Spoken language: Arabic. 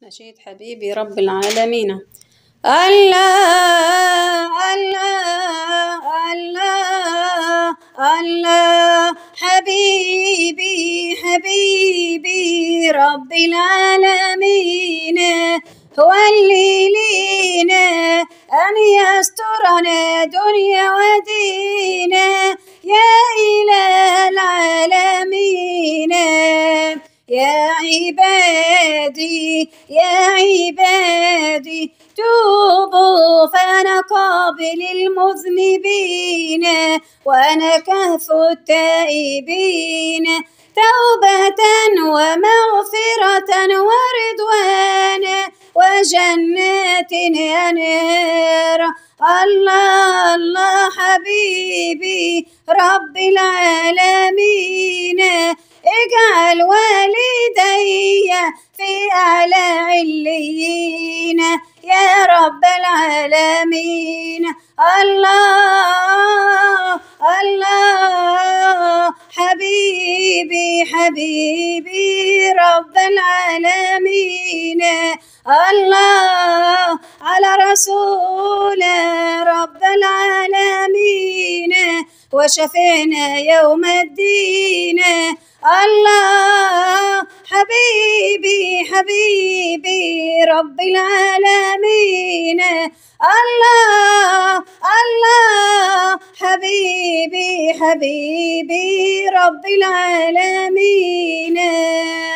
نشيد حبيبي رب العالمين. الله الله الله الله حبيبي حبيبي رب العالمين، هو اللي لينا أن يسترنا دنيا ودينا يا إله العالمين. يا عبادي يا عبادي توبوا فأنا قابل المذنبين وأنا كهف التائبين، توبة ومغفرة ورضوان وجنات أنهار. الله الله حبيبي رب العالمين، اجعل والدي في أعلى عليين يا رب العالمين. الله الله حبيبي حبيبي رب العالمين. الله على رسول رب العالمين وشفينا يوم الدين. الله حبيبي حبيبي رب العالمين. الله الله حبيبي حبيبي رب العالمين.